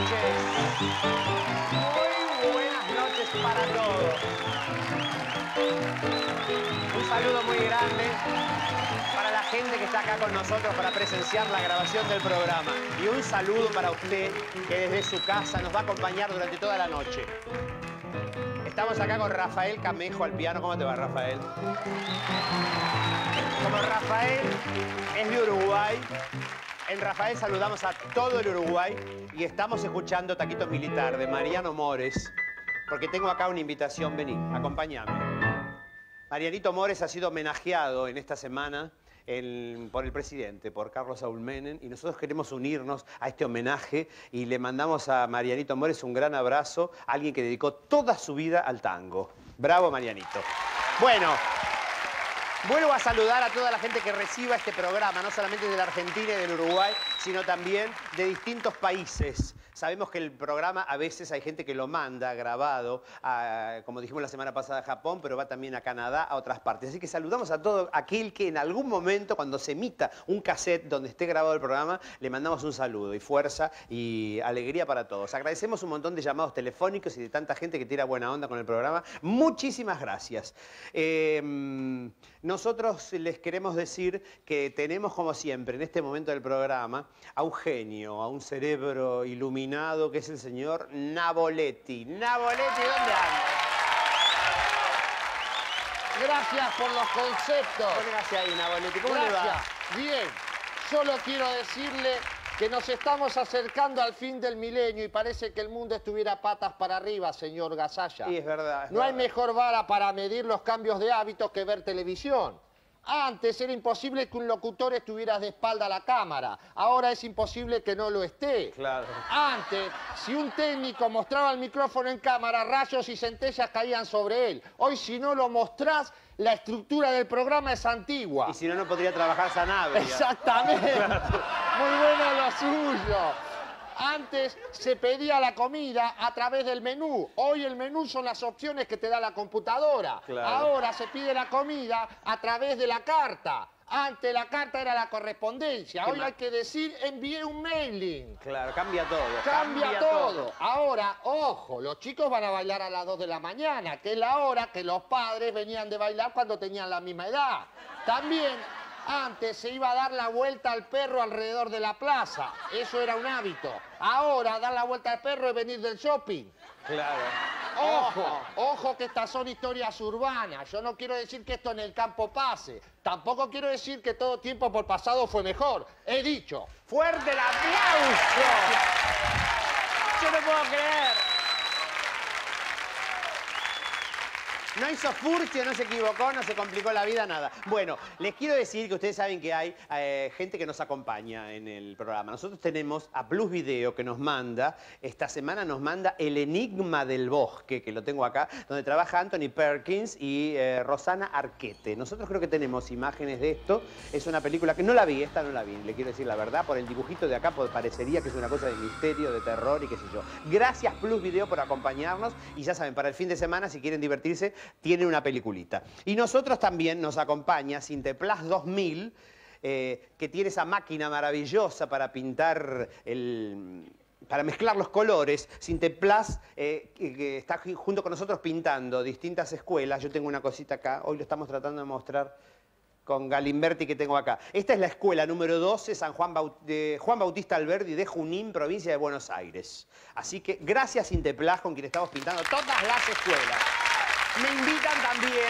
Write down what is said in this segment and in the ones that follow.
noches. Muy buenas noches para todos. Un saludo muy grande para la gente que está acá con nosotros para presenciar la grabación del programa. Y un saludo para usted que desde su casa nos va a acompañar durante toda la noche. Estamos acá con Rafael Camejo al piano. ¿Cómo te va, Rafael? Como Rafael es de Uruguay, en Rafael saludamos a todo el Uruguay y estamos escuchando Taquitos Militar de Mariano Mores, porque tengo acá una invitación. Vení, acompáñame. Marianito Mores ha sido homenajeado en esta semana por el presidente, por Carlos Saúl Menem, y nosotros queremos unirnos a este homenaje y le mandamos a Marianito Mores un gran abrazo, a alguien que dedicó toda su vida al tango. Bravo, Marianito. Bueno, vuelvo a saludar a toda la gente que reciba este programa, no solamente de la Argentina y del Uruguay, sino también de distintos países. Sabemos que el programa a veces hay gente que lo manda grabado, como dijimos la semana pasada, a Japón, pero va también a Canadá, a otras partes. Así que saludamos a todo aquel que en algún momento, cuando se emita un cassette donde esté grabado el programa, le mandamos un saludo y fuerza y alegría para todos. Agradecemos un montón de llamados telefónicos y de tanta gente que tira buena onda con el programa. Muchísimas gracias. Nosotros les queremos decir que tenemos, como siempre, en este momento del programa, a un genio, a un cerebro iluminado, que es el señor Navoletti. Navoletti, ¿dónde anda? Gracias por los conceptos. Póngase ahí, Navoletti. ¿Cómo le va? Bien, solo quiero decirle que nos estamos acercando al fin del milenio y parece que el mundo estuviera patas para arriba, señor Gasalla. Sí, es verdad. No hay mejor vara para medir los cambios de hábitos que ver televisión. Antes era imposible que un locutor estuviera de espalda a la cámara. Ahora es imposible que no lo esté. Claro. Antes, si un técnico mostraba el micrófono en cámara, rayos y centellas caían sobre él. Hoy, si no lo mostrás, la estructura del programa es antigua. Y si no, no podría trabajar Sanabria. Exactamente. Claro. Muy bueno lo suyo. Antes se pedía la comida a través del menú. Hoy el menú son las opciones que te da la computadora. Claro. Ahora se pide la comida a través de la carta. Antes la carta era la correspondencia. Hoy hay que decir envié un mailing. Claro, cambia todo. Cambia todo. Ahora, ojo, los chicos van a bailar a las 2 de la mañana, que es la hora que los padres venían de bailar cuando tenían la misma edad. También antes se iba a dar la vuelta al perro alrededor de la plaza. Eso era un hábito. Ahora dar la vuelta al perro es venir del shopping. Claro. Ojo, ojo que estas son historias urbanas. Yo no quiero decir que esto en el campo pase. Tampoco quiero decir que todo tiempo por pasado fue mejor. He dicho. ¡Fuerte el aplauso! Yo no puedo creer. No hizo furcio, no se equivocó, no se complicó la vida, nada. Bueno, les quiero decir que ustedes saben que hay gente que nos acompaña en el programa. Nosotros tenemos a Plus Video que nos manda, esta semana nos manda El Enigma del Bosque, que lo tengo acá, donde trabaja Anthony Perkins y Rosana Arquette. Nosotros creo que tenemos imágenes de esto. Es una película que no la vi, esta no la vi, le quiero decir la verdad. Por el dibujito de acá parecería que es una cosa de misterio, de terror y qué sé yo. Gracias Plus Video por acompañarnos y ya saben, para el fin de semana, si quieren divertirse, tiene una peliculita. Y nosotros también nos acompaña Sinteplas 2000, que tiene esa máquina maravillosa para pintar para mezclar los colores. Sinteplas, que está junto con nosotros pintando distintas escuelas. Yo tengo una cosita acá, hoy lo estamos tratando de mostrar con Galimberti que tengo acá. Esta es la escuela número 12, Juan Bautista Alberdi de Junín, provincia de Buenos Aires. Así que gracias Sinteplas, con quien estamos pintando todas las escuelas. Me invitan también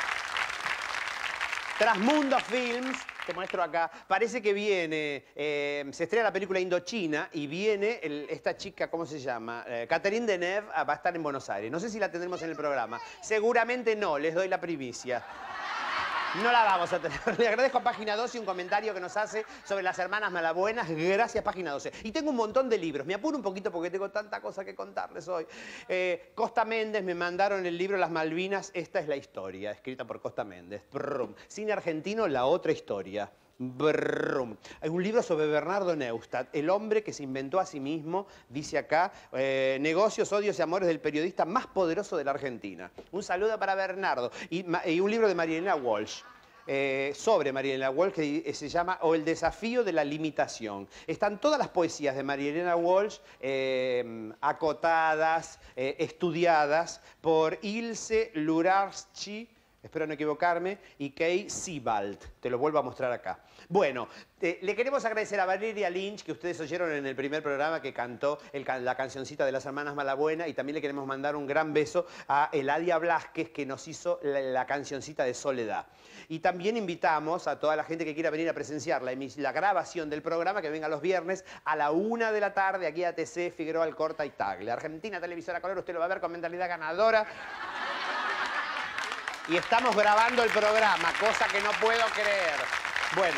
Trasmundo Films, te muestro acá. Parece que viene, se estrena la película Indochina y viene esta chica, ¿cómo se llama? Catherine Deneuve va a estar en Buenos Aires. No sé si la tendremos en el programa. Seguramente no, les doy la primicia. No la vamos a tener. Le agradezco a Página 12 un comentario que nos hace sobre las hermanas Malabuenas. Gracias, Página 12. Y tengo un montón de libros. Me apuro un poquito porque tengo tanta cosa que contarles hoy. Costa Méndez me mandaron el libro Las Malvinas. Esta es la historia, escrita por Costa Méndez. Brum. Cine argentino, la otra historia. Brum. Hay un libro sobre Bernardo Neustadt, el hombre que se inventó a sí mismo, dice acá, negocios, odios y amores del periodista más poderoso de la Argentina. Un saludo para Bernardo. Y un libro de Marielena Walsh. sobre María Elena Walsh, que se llama O el desafío de la limitación. Están todas las poesías de María Elena Walsh acotadas, estudiadas por Ilse Lurársky, espero no equivocarme, y Kay Sebald. Te lo vuelvo a mostrar acá. Bueno, le queremos agradecer a Valeria Lynch, que ustedes oyeron en el primer programa que cantó la cancioncita de las hermanas Malabuena, y también le queremos mandar un gran beso a Eladia Blasquez, que nos hizo la cancioncita de Soledad. Y también invitamos a toda la gente que quiera venir a presenciar la grabación del programa, que venga los viernes a la 1 de la tarde aquí a ATC, Figueroa Alcorta y Tagle. Argentina Televisora Color, usted lo va a ver con mentalidad ganadora. Y estamos grabando el programa, cosa que no puedo creer. Bueno.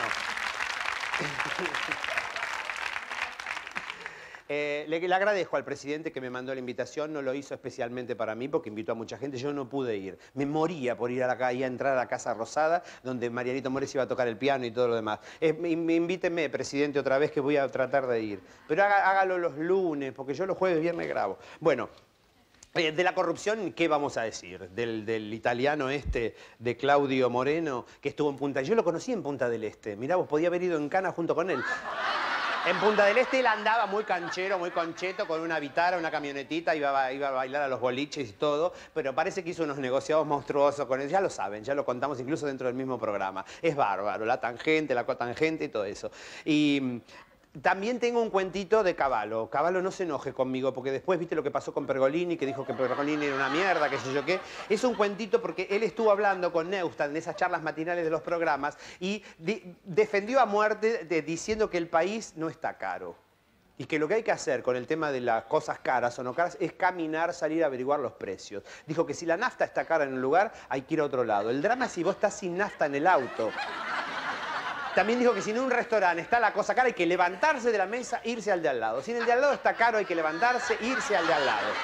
Le agradezco al presidente que me mandó la invitación, no lo hizo especialmente para mí porque invitó a mucha gente, yo no pude ir. Me moría por ir a la calle, a entrar a la Casa Rosada, donde Marianito Mores iba a tocar el piano y todo lo demás. Invíteme, presidente, otra vez que voy a tratar de ir. Pero hágalo los lunes, porque yo los jueves, viernes grabo. Bueno. De la corrupción, ¿qué vamos a decir? Del italiano este, de Claudio Moreno, que estuvo en Punta... Yo lo conocí en Punta del Este. Mirá, vos podía haber ido en Cana junto con él. En Punta del Este él andaba muy canchero, muy concheto, con una vitara, una camionetita, iba a bailar a los boliches y todo, pero parece que hizo unos negociados monstruosos con él. Ya lo saben, ya lo contamos incluso dentro del mismo programa. Es bárbaro, la tangente, la cotangente y todo eso. Y... también tengo un cuentito de Cavallo. Cavallo, no se enoje conmigo, porque después viste lo que pasó con Pergolini, que dijo que Pergolini era una mierda, qué sé yo qué. Es un cuentito porque él estuvo hablando con Neustadt en esas charlas matinales de los programas y defendió a muerte diciendo que el país no está caro. Y que lo que hay que hacer con el tema de las cosas caras o no caras es caminar, salir a averiguar los precios. Dijo que si la nafta está cara en un lugar, hay que ir a otro lado. El drama es si vos estás sin nafta en el auto. También dijo que si en un restaurante está la cosa cara, hay que levantarse de la mesa e irse al de al lado. Si en el de al lado está caro, hay que levantarse e irse al de al lado.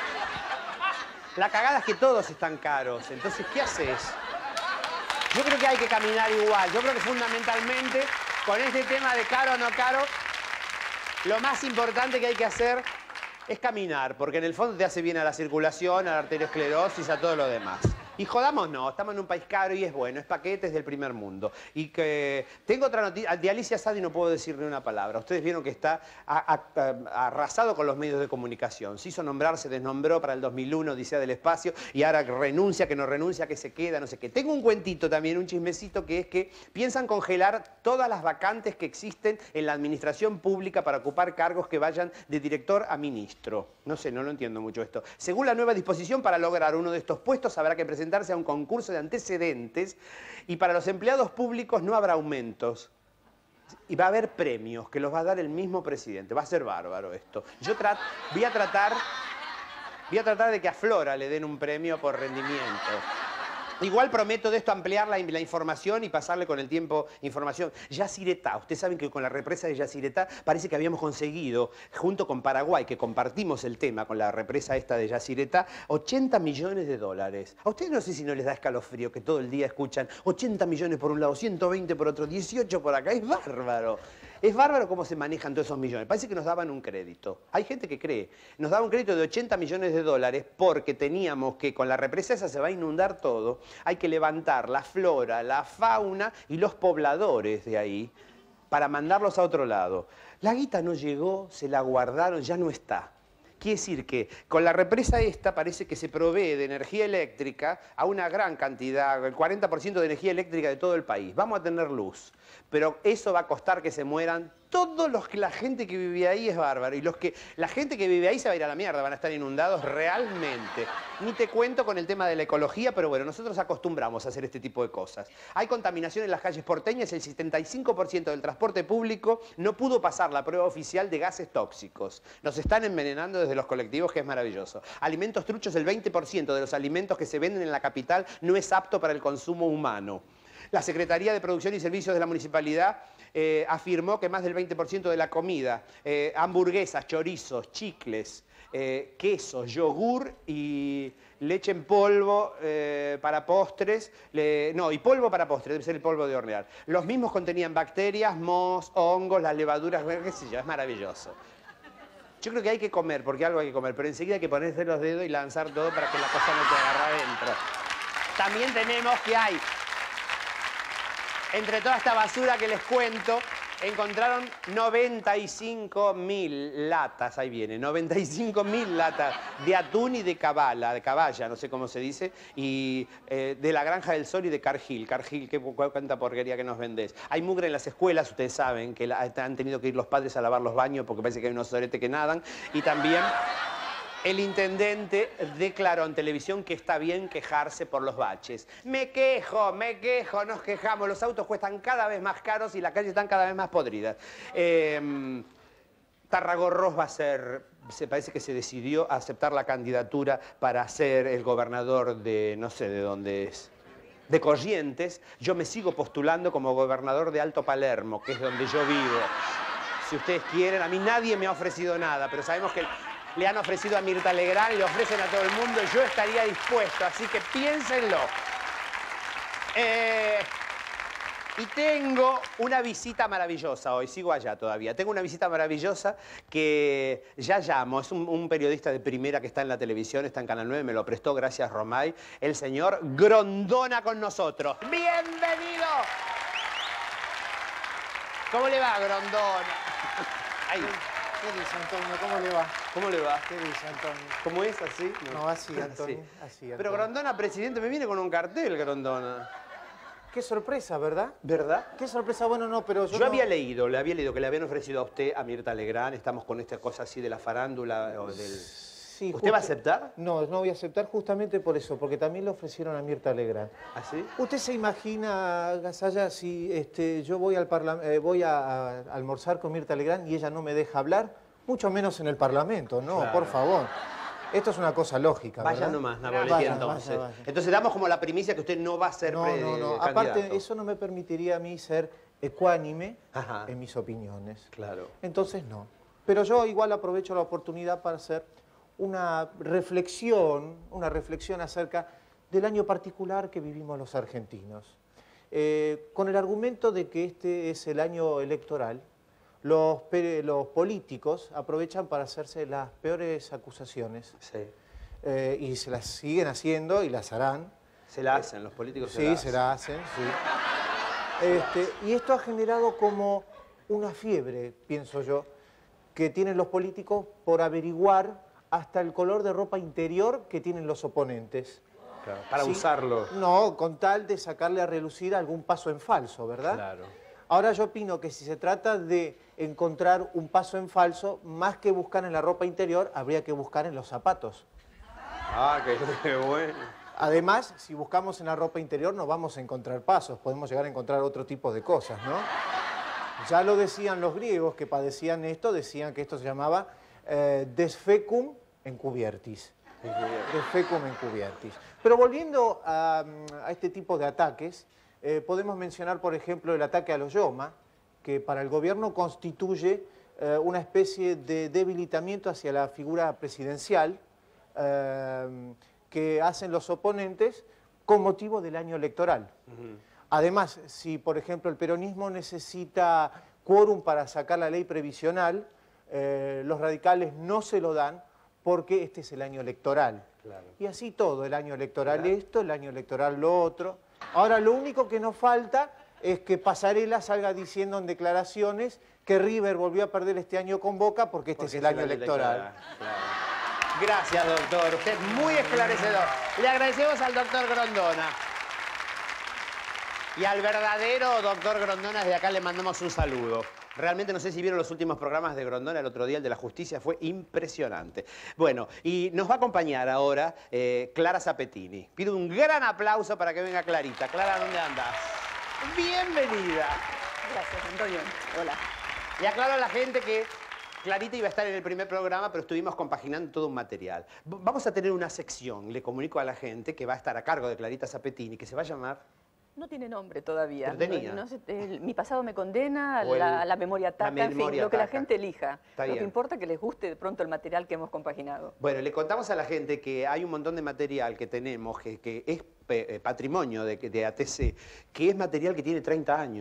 La cagada es que todos están caros. Entonces, ¿qué haces? Yo creo que hay que caminar igual. Yo creo que fundamentalmente, con este tema de caro o no caro, lo más importante que hay que hacer es caminar, porque en el fondo te hace bien a la circulación, a la arteriosclerosis, a todo lo demás. Y jodamos no, estamos en un país caro y es bueno, es paquetes del primer mundo. Y que tengo otra noticia, de Alicia Sadi no puedo decir ni una palabra. Ustedes vieron que está arrasado con los medios de comunicación. Se hizo nombrar, se desnombró para el 2001, Odisea del Espacio, y ahora renuncia, que no renuncia, que se queda, no sé qué. Tengo un cuentito también, un chismecito, que es que piensan congelar todas las vacantes que existen en la administración pública para ocupar cargos que vayan de director a ministro. No sé, no lo entiendo mucho esto. Según la nueva disposición, para lograr uno de estos puestos habrá que presentarse a un concurso de antecedentes y para los empleados públicos no habrá aumentos. Y va a haber premios que los va a dar el mismo presidente. Va a ser bárbaro esto. Yo voy a tratar de que a Flora le den un premio por rendimiento. Igual prometo de esto ampliar la información y pasarle con el tiempo información. Yacyretá, ustedes saben que con la represa de Yacyretá parece que habíamos conseguido, junto con Paraguay, que compartimos el tema con la represa esta de Yacyretá, 80 millones de dólares. A ustedes no sé si no les da escalofrío que todo el día escuchan 80 millones por un lado, 120 por otro, 18 por acá. Es bárbaro. Es bárbaro cómo se manejan todos esos millones. Parece que nos daban un crédito. Hay gente que cree. Nos daban un crédito de 80 millones de dólares porque teníamos que, con la represa esa se va a inundar todo, hay que levantar la flora, la fauna y los pobladores de ahí para mandarlos a otro lado. La guita no llegó, se la guardaron, ya no está. Quiere decir que con la represa parece que se provee de energía eléctrica a una gran cantidad, el 40% de energía eléctrica de todo el país. Vamos a tener luz, pero eso va a costar que se mueran todos los que la gente que vive ahí es bárbaro. Y la gente que vive ahí se va a ir a la mierda, van a estar inundados realmente. Ni te cuento con el tema de la ecología, pero bueno, nosotros acostumbramos a hacer este tipo de cosas. Hay contaminación en las calles porteñas, el 75% del transporte público no pudo pasar la prueba oficial de gases tóxicos. Nos están envenenando desde los colectivos, que es maravilloso. Alimentos truchos, el 20% de los alimentos que se venden en la capital no es apto para el consumo humano. La Secretaría de Producción y Servicios de la Municipalidad afirmó que más del 20% de la comida, hamburguesas, chorizos, chicles, quesos, yogur y leche en polvo para postres, y polvo para postres, debe ser el polvo de hornear. Los mismos contenían bacterias, mohos, hongos, las levaduras, qué sé yo, es maravilloso. Yo creo que hay que comer, porque algo hay que comer, pero enseguida hay que ponerse los dedos y lanzar todo para que la cosa no te agarre adentro. También tenemos que hay entre toda esta basura que les cuento, encontraron 95.000 latas, ahí viene, 95.000 latas de atún y de caballa, no sé cómo se dice, y de la Granja del Sol y de Cargill. Cargill, cuánta porquería que nos vendés. Hay mugre en las escuelas, ustedes saben, que han tenido que ir los padres a lavar los baños porque parece que hay unos soretes que nadan, y también... El intendente declaró en televisión que está bien quejarse por los baches. Me quejo, nos quejamos. Los autos cuestan cada vez más caros y las calles están cada vez más podridas. Tarragorros va a ser... parece que se decidió a aceptar la candidatura para ser el gobernador de... no sé de dónde es. De Corrientes. Yo me sigo postulando como gobernador de Alto Palermo, que es donde yo vivo. Si ustedes quieren, a mí nadie me ha ofrecido nada, pero sabemos que... le han ofrecido a Mirta Legrand, le ofrecen a todo el mundo, y yo estaría dispuesto, así que piénsenlo. Y tengo una visita maravillosa hoy, sigo allá todavía. Tengo una visita maravillosa que ya llamo, es un periodista de primera que está en la televisión, está en Canal 9, me lo prestó, gracias Romay, el señor Grondona con nosotros. ¡Bienvenido! ¿Cómo le va, Grondona? Ahí. ¿Qué dice, Antonio? ¿Cómo le va? ¿Cómo le va? ¿Qué dice, Antonio? ¿Cómo es? ¿Así? No, así, Antonio. Así. Así, Antonio. Pero Grondona, presidente, me viene con un cartel, Grondona. Qué sorpresa, ¿verdad? ¿Verdad? Qué sorpresa, bueno, no, pero yo Yo había leído que le habían ofrecido a usted, a Mirta Legrand, estamos con esta cosa así de la farándula o del... Sí, ¿Usted va a aceptar? No, no voy a aceptar justamente por eso, porque también le ofrecieron a Mirta Legrand. ¿Así? ¿Usted se imagina, Gasalla, si yo voy a almorzar con Mirta Legrand y ella no me deja hablar? Mucho menos en el Parlamento, no, Claro. por favor. Esto es una cosa lógica, Vaya ¿verdad? nomás, Napoleón, Vaya, entonces. vaya. Entonces damos como la primicia que usted no va a ser No. candidato. Aparte, eso no me permitiría a mí ser ecuánime Ajá. en mis opiniones. Claro. Entonces, no. Pero yo igual aprovecho la oportunidad para hacer una reflexión acerca del año particular que vivimos los argentinos. Con el argumento de que este es el año electoral, los políticos aprovechan para hacerse las peores acusaciones. Sí. Y se las siguen haciendo y las harán. Se la hacen, los políticos Sí, se la hacen, sí. Y esto ha generado como una fiebre, pienso yo, que tienen los políticos por averiguar hasta el color de ropa interior que tienen los oponentes. Claro, para Sí. usarlo. No, con tal de sacarle a relucir algún paso en falso, ¿verdad? Claro. Ahora yo opino que si se trata de encontrar un paso en falso, más que buscar en la ropa interior, habría que buscar en los zapatos. Ah, qué bueno. Además, si buscamos en la ropa interior no vamos a encontrar pasos, podemos llegar a encontrar otro tipo de cosas, ¿no? Ya lo decían los griegos que padecían esto, decían que esto se llamaba desfecum encubiertis. Desfecum encubiertis. Pero volviendo a este tipo de ataques, podemos mencionar, por ejemplo, el ataque a los Yoma, que para el gobierno constituye una especie de debilitamiento hacia la figura presidencial que hacen los oponentes con motivo del año electoral. Además, si por ejemplo el peronismo necesita quórum para sacar la ley previsional, los radicales no se lo dan porque este es el año electoral. Claro. Y así todo, el año electoral Claro. esto, el año electoral lo otro. Ahora lo único que nos falta es que Pasarela salga diciendo en declaraciones que River volvió a perder este año con Boca porque este es el año electoral. Claro. Gracias, doctor. Usted es muy esclarecedor. Le agradecemos al doctor Grondona. Y al verdadero doctor Grondona, desde acá le mandamos un saludo. Realmente no sé si vieron los últimos programas de Grondona el otro día, el de la justicia, fue impresionante. Bueno, y nos va a acompañar ahora Clara Zapetini. Pido un gran aplauso para que venga Clarita. Clara, ¿dónde andas? Bienvenida. Gracias, Antonio. Hola. Y aclaro a la gente que Clarita iba a estar en el primer programa, pero estuvimos compaginando todo un material. Vamos a tener una sección, le comunico a la gente, que va a estar a cargo de Clarita Zapetini, que se va a llamar... No tiene nombre todavía. Pero tenía. Mi pasado me condena, O la memoria ataca, en fin, memoria lo que la ataca. gente elija. Está Lo bien. que importa es que les guste de pronto el material que hemos compaginado. Bueno, le contamos a la gente que hay un montón de material que tenemos, que es patrimonio de ATC, que es material que tiene 30 años.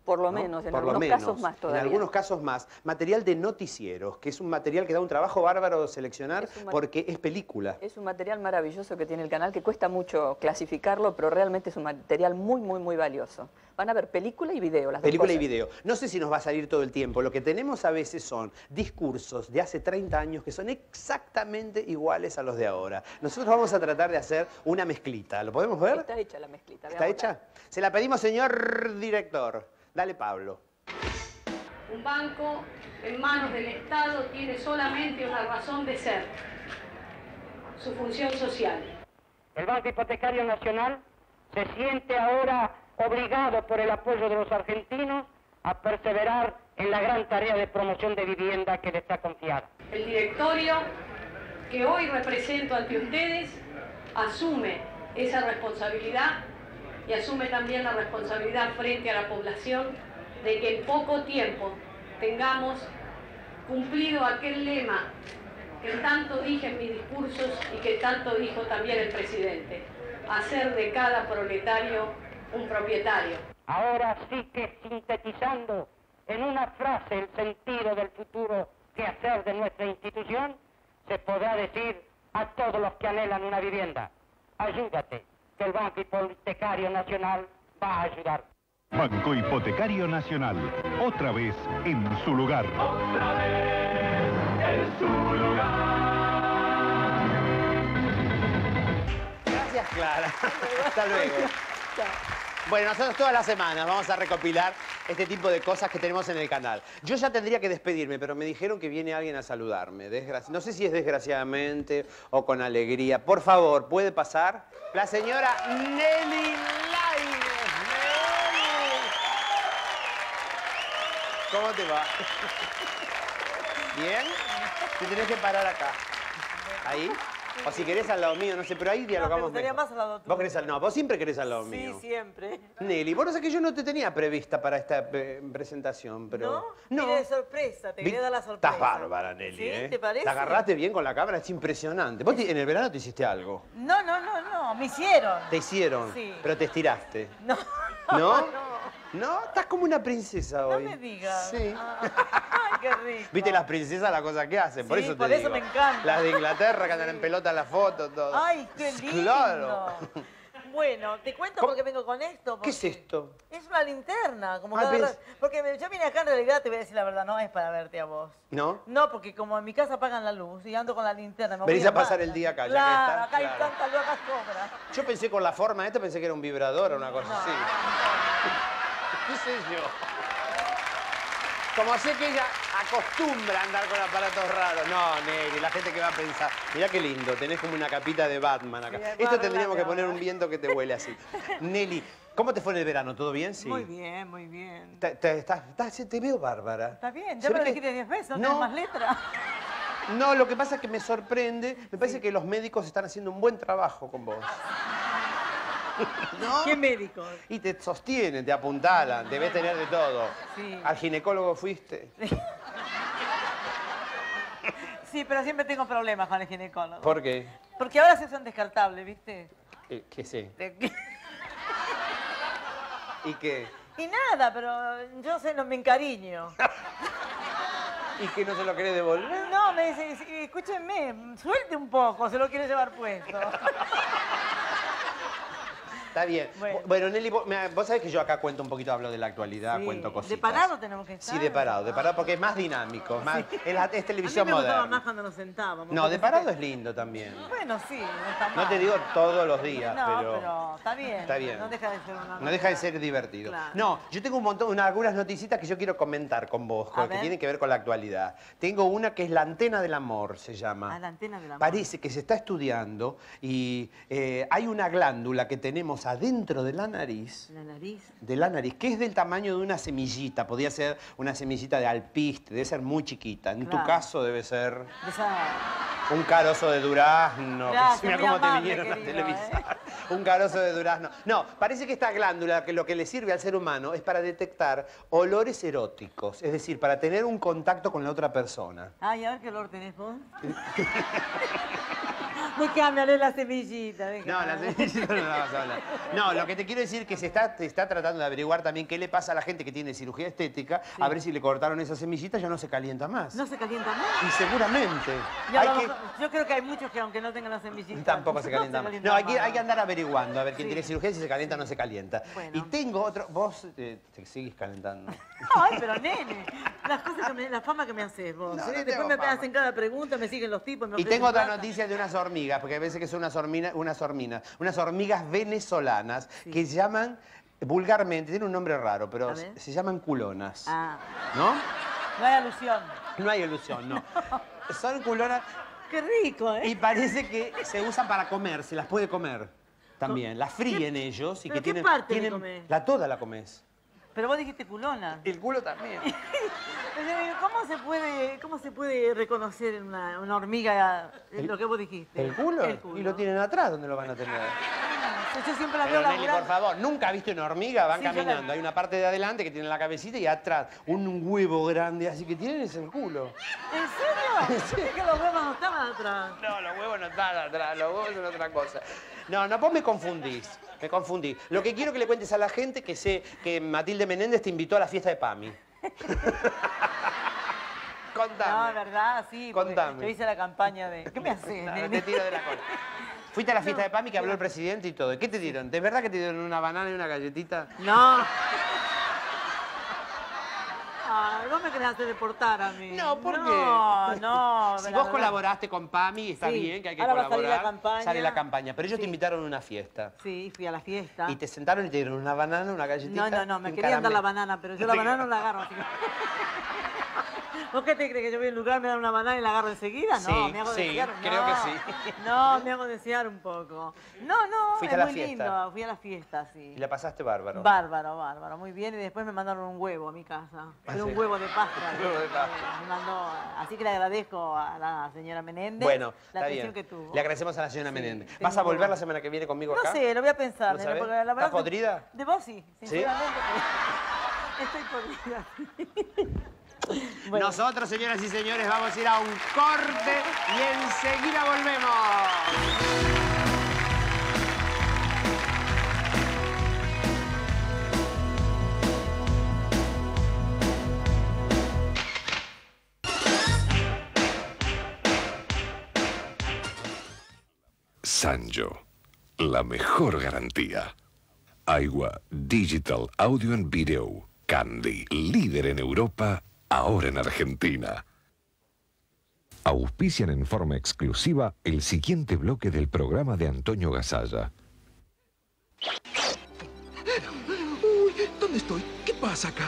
Por lo ¿no? menos, en Por lo algunos menos, casos más todavía. En algunos casos más. Material de noticieros, que es un material que da un trabajo bárbaro seleccionar porque es película. Es un material maravilloso que tiene el canal, que cuesta mucho clasificarlo, pero realmente es un material muy, muy, muy valioso. Van a ver película y video, las dos Película y cosas. video. No sé si nos va a salir todo el tiempo. Lo que tenemos a veces son discursos de hace 30 años que son exactamente iguales a los de ahora. Nosotros vamos a tratar de hacer una mezclita. ¿Lo podemos ver? Está hecha la mezclita. ¿Está veámosla. hecha? Se la pedimos, señor director. Dale, Pablo. Un banco en manos del Estado tiene solamente una razón de ser, su función social. El Banco Hipotecario Nacional se siente ahora obligado por el apoyo de los argentinos a perseverar en la gran tarea de promoción de vivienda que le está confiada. El directorio que hoy represento ante ustedes asume esa responsabilidad y asume también la responsabilidad frente a la población de que en poco tiempo tengamos cumplido aquel lema que tanto dije en mis discursos y que tanto dijo también el presidente, hacer de cada proletario un propietario. Ahora sí que sintetizando en una frase el sentido del futuro quehacer de nuestra institución, se podrá decir a todos los que anhelan una vivienda, ayúdate, que el Banco Hipotecario Nacional va a ayudar. Banco Hipotecario Nacional, otra vez en su lugar. Otra vez en su lugar. Gracias, Clara. Hasta luego. Bueno, nosotros todas las semanas vamos a recopilar este tipo de cosas que tenemos en el canal. Yo ya tendría que despedirme, pero me dijeron que viene alguien a saludarme. No sé si es desgraciadamente o con alegría. Por favor, ¿puede pasar? La señora Nelly Lainez. Nelly. ¿Cómo te va? ¿Bien? Te tenés que parar acá. ¿Ahí? O si querés al lado mío, no sé, pero ahí dialogamos gustaría mejor. más al lado tuyo. ¿Vos querés al... No, vos siempre querés al lado mío. Sí, siempre. Nelly, vos no sé que yo no te tenía prevista para esta presentación, pero... ¿No? Vine de sorpresa, te quería dar la sorpresa. Estás bárbara, Nelly, ¿Sí? ¿eh? ¿Te parece? La agarraste bien con la cámara, es impresionante. ¿Vos en el verano te hiciste algo? No, me hicieron. Te hicieron, Sí. pero te estiraste. No. ¿No? ¿No? Estás como una princesa No hoy. me digas. Sí. Ay, qué rico. ¿Viste las princesas la cosa que hacen? Por Sí, eso te por eso digo. me encanta. Las de Inglaterra que andan en pelota en la foto, todo. Ay, qué lindo. Claro. Bueno, te cuento ¿Cómo? por qué vengo con esto. ¿Qué es porque esto? Es una linterna. Como Ah, cada ¿ves? rato. Porque yo vine acá en realidad, te voy a decir la verdad, no es para verte a vos. ¿No? No, porque como en mi casa apagan la luz y ando con la linterna. me Venís voy a pasar mala. el día acá, ya que Claro, estás, acá hay claro. tanta luz, acá sobra. Yo pensé con la forma esta, pensé que era un vibrador o una cosa No. así. ¿Qué sé yo? Como sé que ella acostumbra a andar con aparatos raros. No, Nelly, la gente que va a pensar. Mirá qué lindo, tenés como una capita de Batman acá. Sí, Esto Batman, tendríamos que ahora. poner un viento que te huele así. Nelly, ¿cómo te fue en el verano? ¿Todo bien? Sí. Muy bien, muy bien. Te veo bárbara. Está bien, Se ya me ve lo que- dijiste 10 veces, no No. tenés más letra. No, lo que pasa es que me sorprende. Me parece que los médicos están haciendo un buen trabajo con vos. ¿No? ¿Qué médicos? Y te sostienen, te apuntalan, debes tener de todo. Sí. ¿Al ginecólogo fuiste? Sí, pero siempre tengo problemas con el ginecólogo. ¿Por qué? Porque ahora se usan descartables, ¿viste? ¿Qué sé? De- ¿Y qué? Y nada, pero yo no me encariño. ¿Y que no se lo querés devolver? No, me dice, sí, escúchenme, suelte un poco, se lo quiere llevar puesto. Está bien. Bueno. Bueno, Nelly, vos sabés que yo acá cuento un poquito, hablo de la actualidad, Sí. cuento cositas. ¿De parado tenemos que estar? Sí, de parado, porque es más dinámico, es televisión A mí me gustaba moderna. más cuando nos sentábamos. No, porque de parado siempre- es lindo también. Bueno, sí, no está mal. No te digo todos los días, No, pero... está bien. Está bien. No deja de ser una... No deja de ser divertido. Claro. No, yo tengo un montón, algunas noticitas que yo quiero comentar con vos, A que ver. tienen que ver con la actualidad. Tengo una que es la antena del amor, se llama. Ah, la antena del amor. Parece que se está estudiando y hay una glándula que tenemos adentro de la nariz, La nariz. que es del tamaño de una semillita. Podría ser una semillita de alpiste, debe ser muy chiquita. En tu Claro. caso debe ser De esa... un carozo de durazno. Gracias, Mira muy cómo te amable, vinieron a querido, televisar. Un carozo de durazno. No, parece que esta glándula, que lo que le sirve al ser humano es para detectar olores eróticos. Es decir, para tener un contacto con la otra persona. Ay, a ver qué olor tenés vos. Cámbiale la semillita. No, la semillita no la vas a hablar. No, lo que te quiero decir es que se está tratando de averiguar también qué le pasa a la gente que tiene cirugía estética, a ver si le cortaron esa semillita ya no se calienta más. ¿No se calienta más? Y seguramente. Yo creo que hay muchos que aunque no tengan la semillita... Tampoco se calienta más. No, hay que andar averiguando, a ver quién tiene cirugía, si se calienta o no se calienta. Bueno. Y tengo otro... Vos te sigues calentando. Ay, pero nene, la fama que me haces vos. No, no Después tengo me fama. hacen cada pregunta, me siguen los tipos, me Y ofrecen tengo otra plata. noticia de unas hormigas, porque a veces que son unas hormigas venezolanas que se llaman, vulgarmente, tiene un nombre raro, pero se llaman culonas. Ah. ¿No? No hay alusión. No hay ilusión, no. Son culonas. Qué rico, ¿eh? Y parece que se usan para comer, se las puede comer también. Las fríen ellos y ¿Pero que qué tienen. parte le comés? Toda la comés. Pero vos dijiste culona. El culo también. ¿Cómo se puede reconocer en una hormiga lo que vos dijiste? ¿El culo? Y lo tienen atrás, ¿dónde lo van a tener? Yo siempre la veo Pero Nelly, laburar. por favor, ¿nunca viste una hormiga? Van Sí, yo la caminando. vi. Hay una parte de adelante que tiene la cabecita y atrás un huevo grande, así que tienen es el culo. ¿En serio? Pensé que los huevos no estaban atrás. No, los huevos no están atrás, los huevos son otra cosa. No, vos me confundís. Me confundí. Lo que quiero que le cuentes a la gente que sé que Matilde Menéndez te invitó a la fiesta de Pami. Contame. No, es verdad, sí. porque Contame. Yo hice la campaña de... ¿Qué me haces, No, nene? te tiro de la cola. Fuiste a la fiesta de Pami que habló el presidente y todo. ¿Qué te dieron? ¿De verdad que te dieron una banana y una galletita? No. Ay, vos me querés hacer deportar a mí. No, ¿por qué? No, Si la vos verdad. colaboraste con Pami, está Sí. bien, que hay que Ahora va a salir colaborar. la campaña. Sale la campaña. Pero ellos te Sí. invitaron a una fiesta. Sí, fui a la fiesta. Y te sentaron y te dieron una banana, una galletita. No, me un querían dar la caramelo. banana, pero yo la banana no la agarro. Así que... ¿Vos qué te crees? ¿Que yo voy a un lugar, me dan una banana y la agarro enseguida? No, Sí, me hago sí, desear. creo No. que sí. No, me hago desear un poco. No, Fuiste es a la muy fiesta. lindo. Fui a la fiesta, sí. Y la pasaste bárbaro. Bárbaro, muy bien. Y después me mandaron un huevo a mi casa. Pero un huevo de pastra. Un huevo de pastra. Me mandó, así que le agradezco a la señora Menéndez Bueno, la está atención bien. que tuvo. Le agradecemos a la señora Menéndez. tengo ¿Vas a un volver huevo. la semana que viene conmigo No acá? sé, lo voy a pensar, ¿Lo nene, sabés? porque la verdad... ¿Estás podrida? De vos sí, sinceramente. Estoy podrida. Bueno. Nosotros, señoras y señores, vamos a ir a un corte y enseguida volvemos. Sanyo, la mejor garantía. Aiwa Digital Audio and Video. Candy, líder en Europa, ahora en Argentina. Auspician en forma exclusiva el siguiente bloque del programa de Antonio Gasalla. Uy, ¿dónde estoy? ¿Qué pasa acá?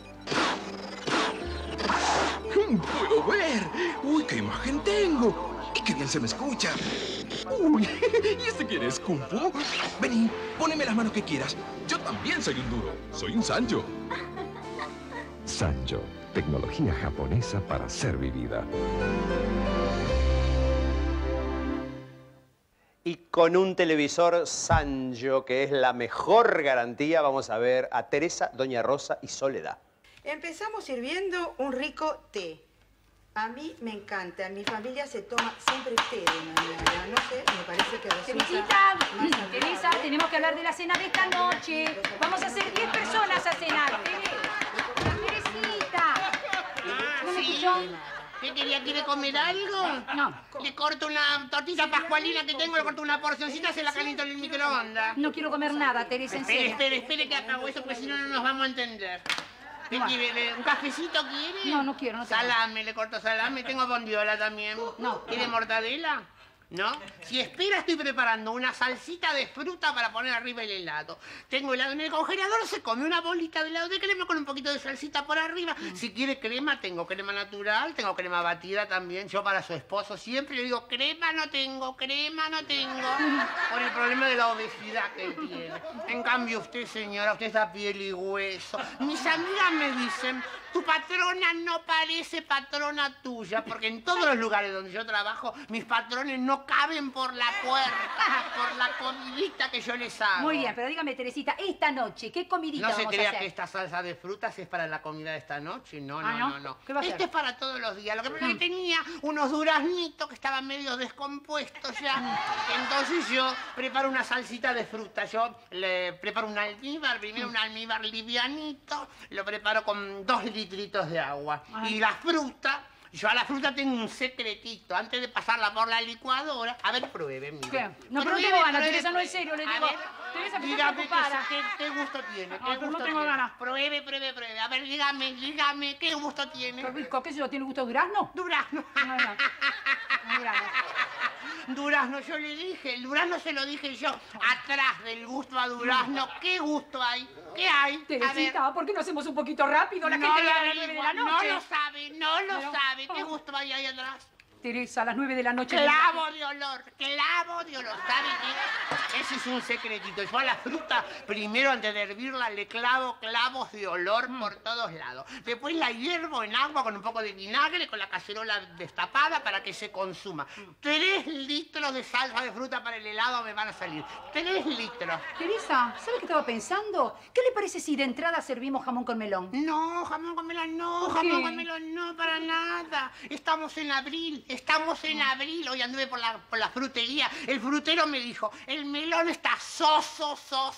¡Puedo ver! ¡Uy, qué imagen tengo! ¡Y qué bien se me escucha! ¡Uy! ¿Y este quién es, Kung Fu? Vení, poneme las manos que quieras. Yo también soy un duro. Soy un Sancho. Sanyo, tecnología japonesa para ser vivida. Y con un televisor Sanyo, que es la mejor garantía, vamos a ver a Teresa, Doña Rosa y Soledad. Empezamos sirviendo un rico té. A mí me encanta, en mi familia se toma siempre té de mañana. No sé, me parece que resulta... Teresita, Teresa, tenemos que hablar de la cena de esta noche. Vamos a ser 10 personas a cenar. Teresita. ¿No me escuchó? ¿Qué quería? ¿Quiere comer algo? No. Le corto una tortilla pascualina que tengo, le corto una porcioncita, se la caliento en el microondas. No quiero comer nada, Teresa, en serio. Espere que acabo eso, porque si no, no nos vamos a entender. ¿Qué quiere? ¿Un cafecito quiere? No, no quiero, no tengo. Salame, le corto salame. Tengo bondiola también. No. ¿Quiere mortadela? ¿No? Si espera, estoy preparando una salsita de fruta para poner arriba el helado. Tengo helado en el congelador, se come una bolita de helado de crema con un poquito de salsita por arriba. Si quiere crema, tengo crema natural, tengo crema batida también. Yo para su esposo siempre le digo, crema no tengo, por el problema de la obesidad que él tiene. En cambio usted, señora, usted está piel y hueso. Mis amigas me dicen, tu patrona no parece patrona tuya, porque en todos los lugares donde yo trabajo, mis patrones no no caben por la puerta, por la comidita que yo les hago. Muy bien, pero dígame, Teresita, esta noche, ¿qué comidita No se vamos a crea hacer? que esta salsa de frutas es para la comida de esta noche. No, Ah, no, no. ¿Qué va a Este hacer? es para todos los días. Lo que pasa es que tenía unos duraznitos que estaban medio descompuestos ya. Entonces yo preparo una salsita de fruta. Yo le preparo un almíbar, primero un almíbar livianito, lo preparo con 2 litritos de agua. Ajá. Y la fruta, yo a la fruta tengo un secretito. Antes de pasarla por la licuadora, a ver, pruebe, mire. ¿Qué? No, pero no Pruebe, tengo ganas, pruebe, Teresa, no, en pruebe. serio, le A digo. ver, Teresa, que estoy dígame preocupada. qué gusto tiene. No, ¿Qué pero no gusto tengo tiene? ganas. Pruebe. A ver, dígame, ¿qué gusto tiene? ¿Qué rico? ¿Qué se lo tiene gusto durazno? Durazno. No, no. Durazno. Durazno, yo le dije, el durazno se lo dije yo. Atrás del gusto a durazno, ¿qué gusto hay? ¿Qué hay? Teresita, ¿por qué no hacemos un poquito rápido? La No gente lo llega a las 9 de la digo, noche. no lo sabe, no lo Pero- sabe. ¿Qué gusto hay ahí atrás? Teresa, a las 9 de la noche... Clavo de olor, clavo de olor. ¿Sabe qué? Ese es un secretito. Yo a la fruta, primero antes de hervirla, le clavo clavos de olor por todos lados. Después la hiervo en agua con un poco de vinagre, con la cacerola destapada para que se consuma. 3 litros de salsa de fruta para el helado me van a salir. 3 litros. Teresa, ¿sabe qué estaba pensando? ¿Qué le parece si de entrada servimos jamón con melón? No, jamón con melón no, ¿Por jamón qué? con melón no, para nada. Estamos en abril. Hoy anduve por la frutería. El frutero me dijo, el melón está soso.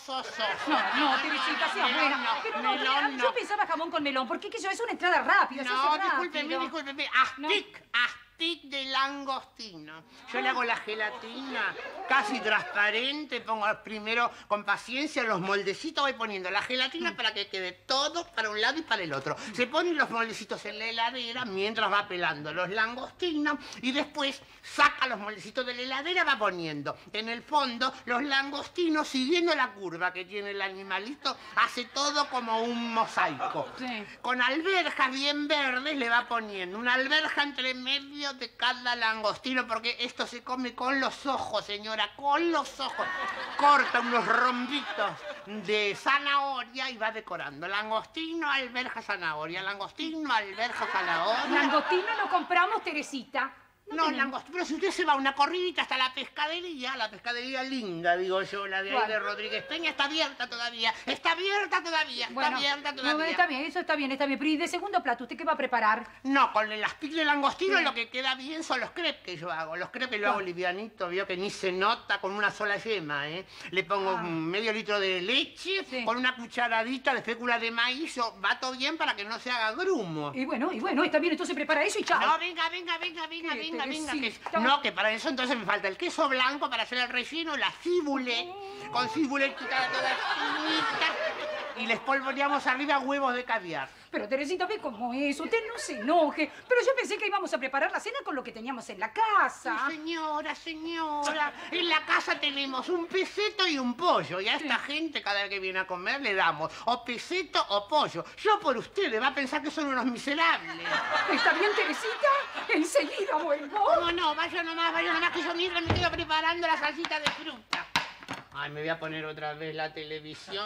No, Teresita, sea Melón buena. no, Pero melón no. yo pensaba jamón con melón, porque qué yo, es una entrada rápida. se No, hace discúlpeme. rápido. Astic de langostino. Yo le hago la gelatina casi transparente, pongo primero con paciencia los moldecitos, voy poniendo la gelatina para que quede todo para un lado y para el otro. Se ponen los moldecitos en la heladera mientras va pelando los langostinos y después saca los moldecitos de la heladera, va poniendo en el fondo los langostinos siguiendo la curva que tiene el animalito, hace todo como un mosaico. Sí. Con alberjas bien verdes le va poniendo una alberja entre medio de cada langostino, porque esto se come con los ojos, señora, con los ojos. Corta unos rombitos de zanahoria y va decorando. Langostino, alberja, zanahoria. Langostino, alberja, zanahoria. Langostino lo compramos, Teresita. No, langostino. Pero si usted se va a una corridita hasta la pescadería linda, digo yo, la de ahí de Rodríguez Peña, está abierta todavía. Está abierta todavía. Bueno, no, está bien, eso está bien. Pero ¿y de segundo plato, usted qué va a preparar? No, con el aspic de langostino lo que queda bien son los crepes que yo hago. Los crepes lo hago livianito, veo que ni se nota con una sola yema, ¿eh? Le pongo medio litro de leche con una cucharadita de fécula de maíz, yo bato bien para que no se haga grumo. Y bueno, está bien, entonces prepara eso y chao. No, venga, que para eso entonces me falta el queso blanco para hacer el relleno, la cibule, con cibuletita toda finita, y le espolvoreamos arriba huevos de caviar. Pero Teresita, ve cómo es, usted no se enoje. Pero yo pensé que íbamos a preparar la cena con lo que teníamos en la casa. Sí, señora, en la casa tenemos un peseto y un pollo, y a esta gente cada vez que viene a comer le damos o peseto o pollo. Yo por ustedes va a pensar que son unos miserables. ¿Está bien, Teresita? Enseguida vuelvo. ¿Cómo no? Vaya nomás, que yo mientras me quedo preparando la salsita de fruta. Ay, me voy a poner otra vez la televisión.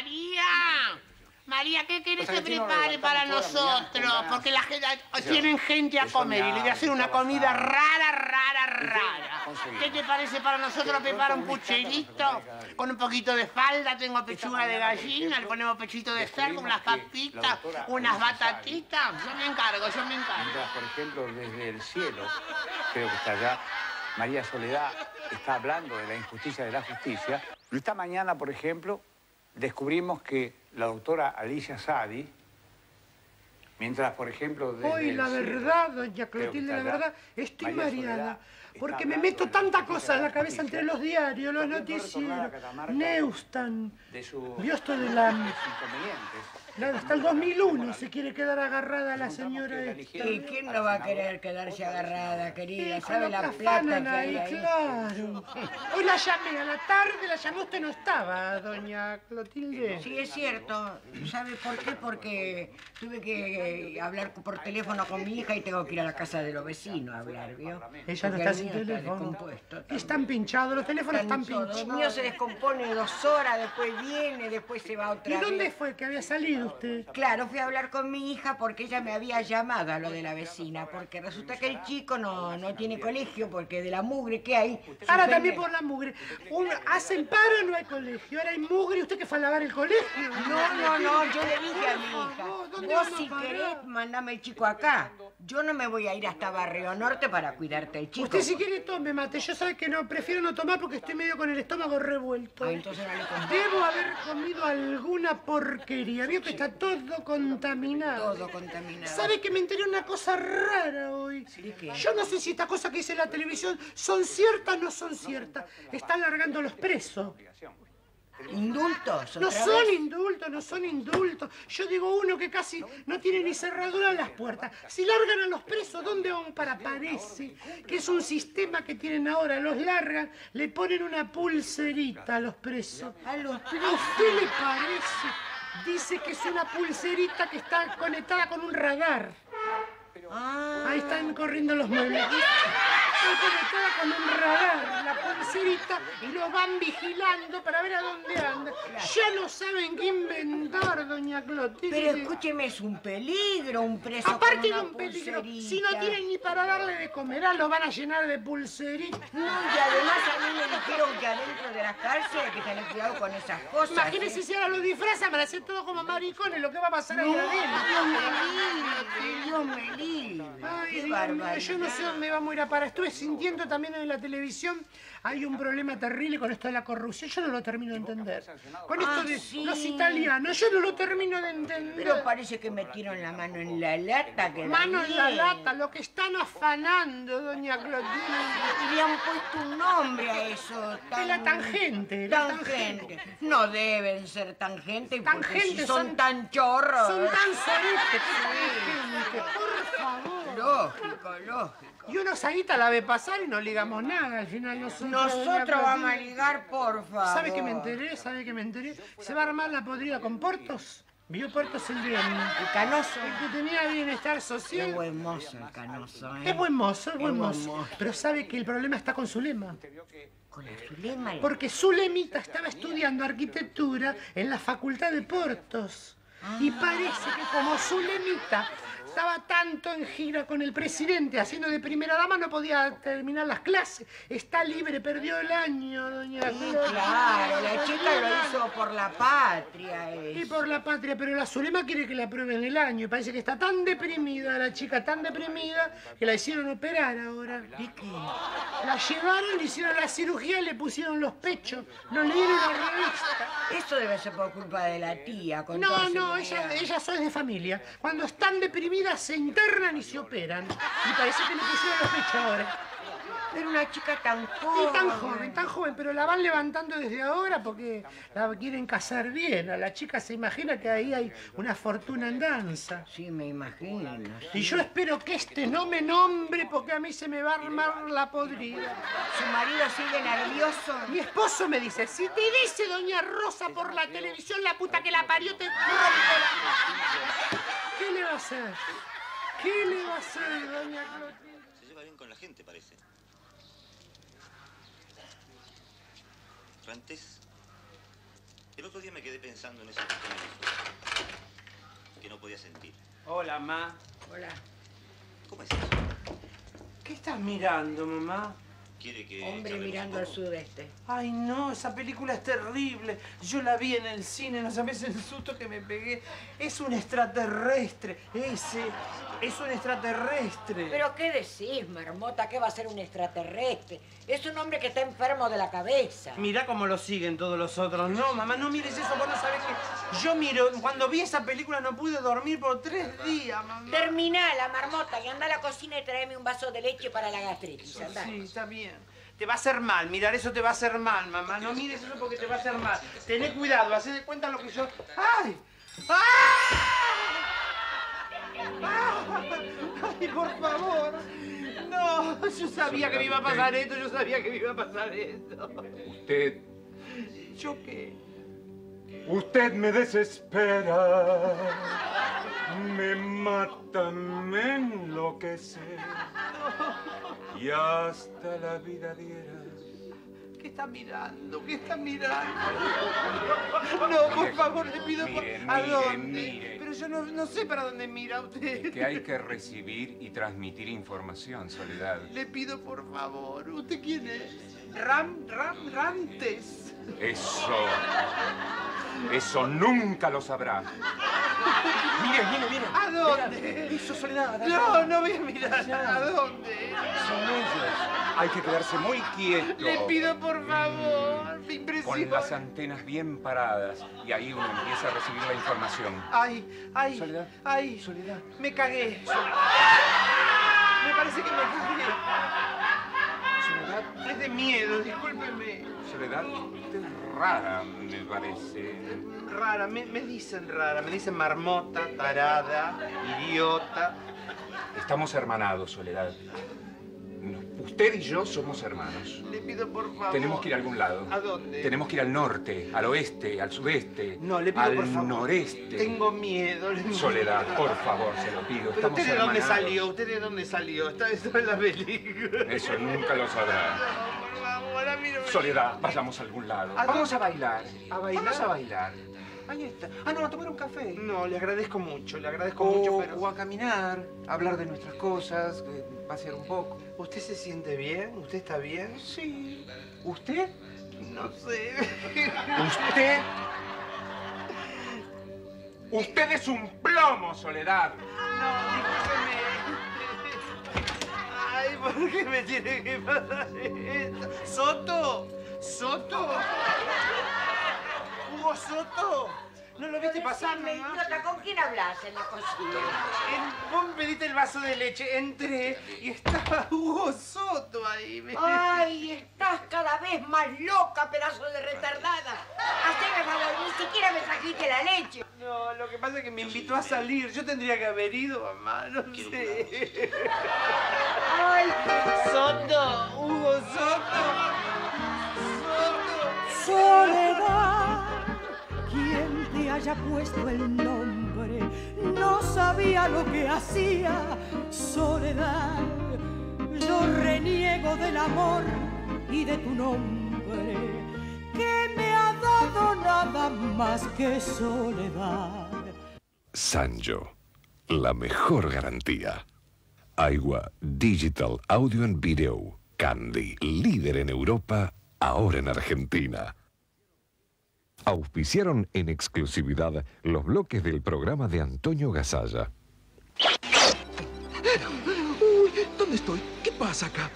María, ¿qué querés que prepare para nosotros? Porque la gente, tienen gente a comer y le voy a hacer una comida rara. ¿Qué te parece para nosotros preparar un pucherito con un poquito de falda? Tengo pechuga de gallina, le ponemos pechito de cerdo, unas papitas, unas batatitas. Yo me encargo. Mientras, por ejemplo, desde el cielo, creo que está allá, María Soledad está hablando de la injusticia de la justicia. Esta mañana, por ejemplo, descubrimos que la doctora Alicia Sadi, mientras, por ejemplo, desde Hoy, la verdad, doña Clotilde, la verdad, estoy mareada. Porque me meto tanta cosa en la cabeza entre los diarios, los noticieros. Neustan. Vio esto de la... Hasta el 2001 se quiere quedar agarrada la señora esta. ¿Y quién no va a querer quedarse agarrada, querida? ¿Sabe la plata que hay ahí? Claro. Hoy la llamé a la tarde, la llamó, usted no estaba, doña Clotilde. Sí, es cierto. ¿Sabe por qué? Porque tuve que hablar por teléfono con mi hija y tengo que ir a la casa de los vecinos a hablar, ¿vio? Ella no está sin teléfono. Están pinchados, los teléfonos están pinchados. El mío se descompone 2 horas, después viene, después se va otra ¿Y vez. dónde fue que había salido usted? Claro, fui a hablar con mi hija porque ella me había llamado a lo de la vecina, porque resulta que el chico no tiene colegio porque de la mugre que hay... Ahora también por la mugre. Hacen paro, no hay colegio. Ahora hay mugre. ¿Usted que fue a lavar el colegio? No, yo le dije a mi hija, vos si querés, mandame el chico acá. Yo no me voy a ir hasta Barrio Norte para cuidarte el chico. Usted si quiere tome mate. Yo sabe que no, prefiero no tomar porque estoy medio con el estómago revuelto. Entonces no le conviene. Debo haber comido alguna porquería. Vio que está todo contaminado. Todo contaminado. ¿Sabe que me enteré una cosa rara hoy? ¿De qué? Yo no sé si estas cosas que dice la televisión son ciertas o no son ciertas. Están largando los presos. ¿Indultos? No son indultos. Yo digo uno que casi no tiene ni cerradura en las puertas. Si largan a los presos, ¿dónde van para? Parece que es un sistema que tienen ahora. Los largan, le ponen una pulserita a los presos. ¿A los presos? ¿A usted le parece? Dice que es una pulserita que está conectada con un radar. Ahí están corriendo los muebles. Está conectada con un radar, la pulserita, y lo van vigilando para ver a dónde anda. Ya no saben qué inventar, doña Clotilde. Pero escúcheme, es un peligro un preso Aparte con de una un peligro, pulserita. si no tienen ni para darle de comer, lo van a llenar de pulseritas. No, y además a mí me dijeron que adentro de las cárceles hay que tener cuidado con esas cosas. Imagínense si ahora lo disfrazan para hacer todo como maricones, lo que va a pasar ahí adentro. Dios me libre. Ay, Qué Dios mío, barbaridad. yo no sé dónde vamos a ir a parar. Estuve sintiendo también en la televisión, hay un problema terrible con esto de la corrupción. Yo no lo termino de entender. Con esto de los italianos, yo no lo termino de entender. Pero parece que metieron la mano en la lata. Que Mano en la lata, lo que están afanando, doña Clotilde. Y le han puesto un nombre a eso. De la tangente. Tangente. No deben ser tangentes porque Tangentes si son tan chorros. Son tan soretes, por favor. Lógico. Y uno saguita la ve pasar y no ligamos nada, al final Nosotros vamos a ligar, por favor. ¿Sabe qué me enteré? Se va a armar la podrida con Portos. ¿Vio Portos el Canoso? El que tenía bienestar social. Qué buen mozo el Canoso, ¿eh? Es buen mozo. Pero sabe que el problema está con Zulema. ¿Con la Zulema? Porque Zulemita estaba estudiando arquitectura en la Facultad de Portos. Y parece que como Zulemita estaba tanto en gira con el presidente haciendo de primera dama, no podía terminar las clases. Está libre, perdió el año, doña Clotilde. Claro, la chica lo hizo por la patria. Y por la patria, pero la Zulema quiere que le aprueben el año. Y parece que está tan deprimida, la chica tan deprimida, que la hicieron operar ahora. ¿De qué? La llevaron, le hicieron la cirugía y le pusieron los pechos. Lo leí en una revista. Eso debe ser por culpa de la tía. Con No, ellas son de familia. Cuando están deprimidas se internan y se operan. Y parece que le pusieron los pechos ahora. Era una chica tan joven. Tan joven, pero la van levantando desde ahora porque la quieren casar bien. A la chica se imagina que ahí hay una fortuna en danza. Sí, me imagino. Y yo espero que este no me nombre porque a mí se me va a armar la podrida. ¿Su marido sigue nervioso? Mi esposo me dice, si te dice doña Rosa por la televisión, la puta que la parió te rompo la... ¿Qué le va a hacer? ¿Qué le va a hacer, doña Clotilde? Se lleva bien con la gente, parece. Antes, el otro día me quedé pensando en eso que usted me dijo, que no podía sentir. Hola, ma. Hola. ¿Cómo es eso? ¿Qué estás mirando, mamá? ¿Quiere que Hombre charlemos mirando un al poco? sudeste. Ay, no, esa película es terrible. Yo la vi en el cine, no sabes el susto que me pegué. Es un extraterrestre, ese. Es un extraterrestre. ¿Pero qué decís, marmota? ¿Qué va a ser un extraterrestre? Es un hombre que está enfermo de la cabeza. Mirá cómo lo siguen todos los otros. No, mamá, no mires eso. Vos no sabés que yo miro... Cuando vi esa película no pude dormir por 3 días, mamá. Terminá la marmota y anda a la cocina y tráeme un vaso de leche para la gastritis. Andá. Sí, está bien. Te va a hacer mal, mirar eso te va a hacer mal, mamá. No mires eso porque te va a hacer mal. Tené cuidado, hacé de cuenta lo que yo... ¡Ay! ¡Ay, por favor! No, yo sabía que me iba a pasar esto, Usted... ¿Yo qué? Usted me desespera, me mata, me enloquece y hasta la vida diera ¿Qué está mirando? ¿Qué está mirando? No, por favor, le pido... ¿A dónde? Mire. Pero yo no sé para dónde mira usted. Es que hay que recibir y transmitir información, Soledad. Le pido, por favor. ¿Usted quién es? Rantes. Eso nunca lo sabrá. Mire. ¿A dónde? Mira, eso, Soledad. No voy a mirar. ¿A dónde? Son ellos. Hay que quedarse muy quieto. Le pido, por favor. Me impresiona. Con las antenas bien paradas. Y ahí uno empieza a recibir la información. Ay. Soledad. Ay. Soledad. Me cagué. Me parece que me cagué. Soledad. Es de miedo, discúlpeme. Soledad, usted es rara, me parece. Rara, me dicen rara. Me dicen marmota, tarada, idiota. Estamos hermanados, Soledad. Usted y yo somos hermanos. Le pido, por favor. Tenemos que ir a algún lado. ¿A dónde? Tenemos que ir al norte, al oeste, al sudeste. No, le pido, por favor. Al noreste. Tengo miedo. Soledad, por favor, se lo pido. ¿Pero Estamos usted de dónde hermanados. salió? ¿Usted de dónde salió? Está en la película. Eso nunca lo sabrá. No, por favor, a mí no me... Soledad, vayamos a algún lado. ¿A Vamos dónde? a bailar. ¿A bailar? Vamos a bailar. Ahí está. No, a tomar un café. No, le agradezco mucho, mucho, pero... O a caminar, a hablar de nuestras cosas, pasear un poco. ¿Usted se siente bien? ¿Usted está bien? Sí. ¿Usted? No sé. ¿Usted? Usted es un plomo, Soledad. No, discúlpeme. Ay, ¿por qué me tiene que pasar esto? ¿Soto? ¿Hugo Soto? ¿No lo viste pasar, mamá? Idiota, ¿con quién hablas en la cocina? Vos me pediste el vaso de leche, entré y estaba Hugo Soto ahí. Ay, estás cada vez más loca, pedazo de retardada. Haceme favor, ni siquiera me trajiste la leche. No, lo que pasa es que me invitó a salir. Yo tendría que haber ido, mamá, no sé. Ay, Soto, Hugo Soto. Soledad, quien te haya puesto el nombre, no sabía lo que hacía. Soledad, yo reniego del amor y de tu nombre, que me ha dado nada más que soledad. Sanyo, la mejor garantía. Aiwa Digital Audio and Video. Candy, líder en Europa, ahora en Argentina. Auspiciaron en exclusividad los bloques del programa de Antonio Gasalla. Uy, ¿dónde estoy? ¿Qué pasa acá?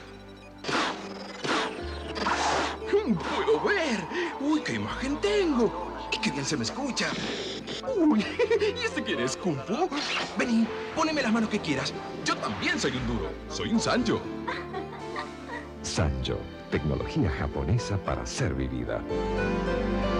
¡Puedo ver! ¡Uy, qué imagen tengo! ¡Y qué bien se me escucha! ¡Uy! ¿Y este quién es, Kung Fu? Vení, poneme las manos que quieras. Yo también soy un duro. Soy un Sanyo. Sanyo, tecnología japonesa para ser vivida.